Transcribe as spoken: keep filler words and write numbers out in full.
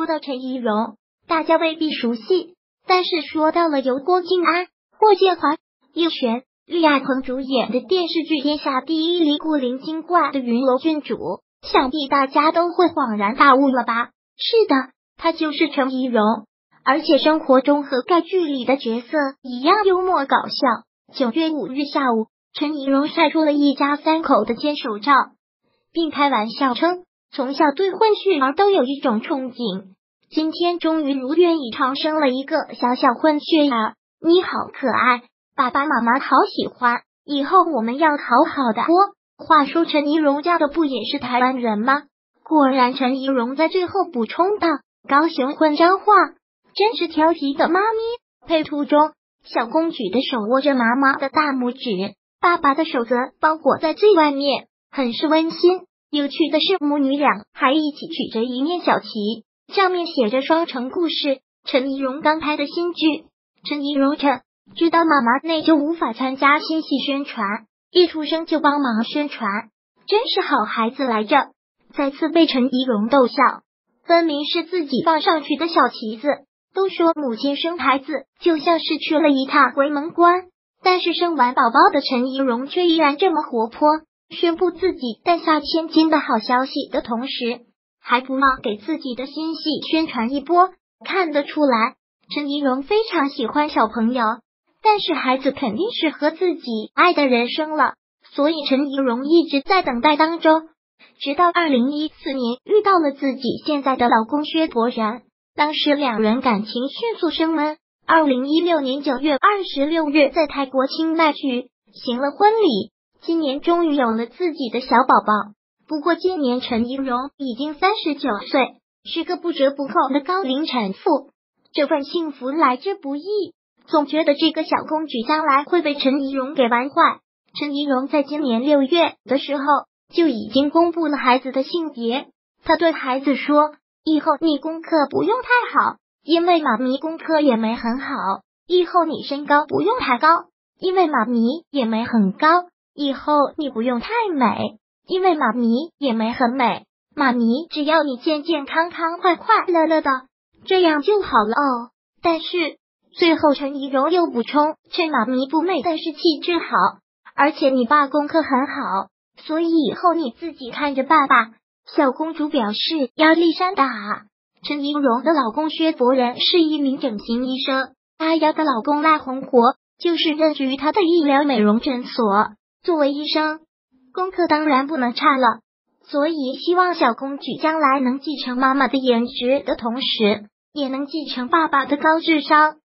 说到陈怡蓉，大家未必熟悉，但是说到了由郭晋安、霍建华、叶璇、厉亚鹏主演的电视剧《天下第一离古灵精怪的云楼郡主》，想必大家都会恍然大悟了吧？是的，她就是陈怡蓉，而且生活中和该剧里的角色一样幽默搞笑。九月五日下午，陈怡蓉晒出了一家三口的牵手照，并开玩笑称，从小对混血儿都有一种憧憬，今天终于如愿以偿生了一个小小混血儿。你好可爱，爸爸妈妈好喜欢，以后我们要好好的播。话说陈怡蓉嫁的不也是台湾人吗？果然陈怡蓉在最后补充道，高雄混彰化，真是调皮的妈咪。配图中，小公举的手握着妈妈的大拇指，爸爸的手则包裹在最外面，很是温馨。有趣的是，母女俩还一起举着一面小旗，上面写着双城故事。陈怡蓉刚拍的新剧，陈怡蓉称知道妈妈内疚无法参加新戏宣传，一出生就帮忙宣传，真是好孩子来着。再次被陈怡蓉逗笑，分明是自己放上去的小旗子。都说母亲生孩子就像是去了一趟鬼门关，但是生完宝宝的陈怡蓉却依然这么活泼，宣布自己诞下千金的好消息的同时，还不忘给自己的新戏宣传一波。看得出来，陈怡蓉非常喜欢小朋友，但是孩子肯定是和自己爱的人生了，所以陈怡蓉一直在等待当中，直到二零一四年遇到了自己现在的老公薛伯然，当时两人感情迅速升温。二零一六年九月二十六日在泰国清迈举行了婚礼，今年终于有了自己的小宝宝。不过今年陈怡蓉已经三十九岁，是个不折不扣的高龄产妇，这份幸福来之不易，总觉得这个小公举将来会被陈怡蓉给玩坏。陈怡蓉在今年六月的时候就已经公布了孩子的性别，她对孩子说，以后你功课不用太好，因为妈咪功课也没很好，以后你身高不用太高，因为妈咪也没很高，以后你不用太美，因为妈咪也没很美，妈咪只要你健健康康快快乐乐的，这样就好了哦。但是最后陈怡蓉又补充，这妈咪不美，但是气质好，而且你爸功课很好，所以以后你自己看着爸爸。小公主表示压力山大。陈怡蓉的老公薛伯然是一名整形医生，阿瑶的老公赖红国就是任职于他的医疗美容诊所。作为医生，功课当然不能差了，所以希望小公举将来能继承妈妈的颜值的同时，也能继承爸爸的高智商。